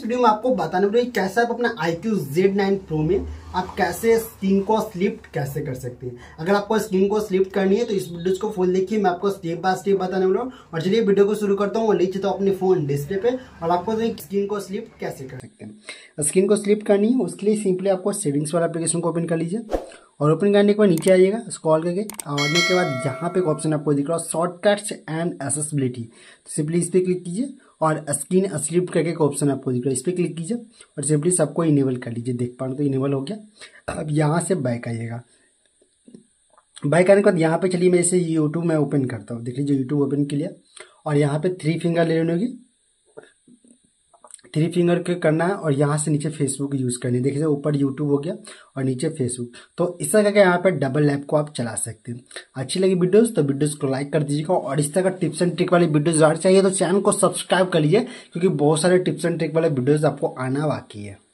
Video में आपको बताने वाला हूं कैसे आप अपना iQOO Z9 Pro में आप कैसे स्क्रीन को स्लिप कैसे कर सकते हैं। अगर आपको स्क्रीन को स्लिप करनी है तो इस वीडियो को फुल देखिए, मैं आपको स्टेप बाय स्टेप बताने वाला हूं। और चलिए वीडियो को शुरू करता हूँ। और नीचे तो अपने फोन डिस्प्ले पे और आपको स्क्रीन को स्लिप कैसे कर सकते हैं। स्क्रीन को स्लिप करनी है उसके लिए सिंपली आपको सेटिंग्स वाला एप्लीकेशन को ओपन कर लीजिए और ओपन करने के बाद नीचे आइएगा स्क्रॉल करके। आने के बाद यहाँ पे एक ऑप्शन आपको दिख रहा है शॉर्टकट्स एंड एक्सेसिबिलिटी, तो सिंपली इस पर क्लिक कीजिए और स्क्रीन स्लिप करके एक ऑप्शन आपको दिख रहा है, इस पर क्लिक कीजिए और सिंपली सबको इनेबल कर लीजिए। देख पा रहे तो इनेबल हो गया। अब यहाँ से बैक आइएगा। बैक आने के बाद यहाँ पे चलिए मैं इसे यूट्यूब में ओपन करता हूँ। देख लीजिए यूट्यूब ओपन किया और यहाँ पे 3 फिंगर ले लेनी होगी। 3 फिंगर के करना है और यहाँ से नीचे फेसबुक यूज करनी है। देखिए ऊपर यूट्यूब हो गया और नीचे फेसबुक, तो इस तरह करके यहाँ पे डबल ऐप को आप चला सकते हैं। अच्छी लगी वीडियोस तो वीडियोस को लाइक कर दीजिएगा और इस तरह का टिप्स एंड ट्रिक वाली वीडियोस चाहिए तो चैनल को सब्सक्राइब कर लीजिए, क्योंकि बहुत सारे टिप्स एंड ट्रिक वाले वीडियोस आपको आना बाकी है।